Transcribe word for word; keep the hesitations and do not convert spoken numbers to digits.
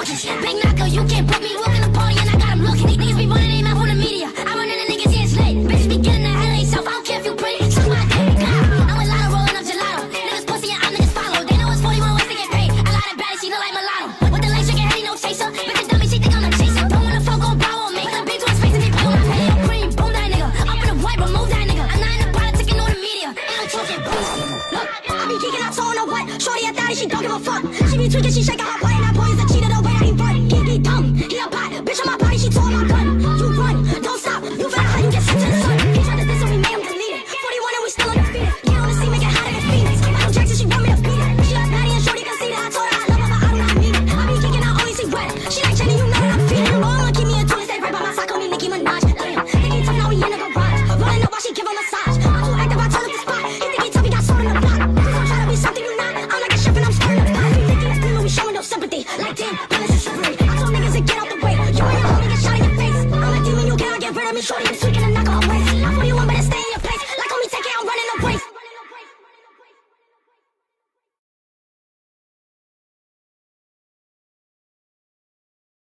talking. Big knocker, you can't book me. Walking the party and I got them looking. Niggas be running their mouth on the media. I run in the niggas here slate. Bitches be getting the hell of themself. I don't care if you pretty. Suck my dick. I'm a lotto rolling up gelato. Niggas pussy and I'm niggas follow. They know it's forty-one ways to get paid. A lot of bad, she look like mulatto. With the legs shaking, head, no chaser. Bitch, dummy, she think I'm a chaser. Don't wanna fuck on power. Make the big to his face and be put on my head. Cream, boom that nigga. Up in the white, remove that nigga. I'm not in the politicking or the media. Ain't no talking. Look, I be geeking out, so on the what? Shorty a daddy, she don't give a fuck. She be tweaking, she shaking her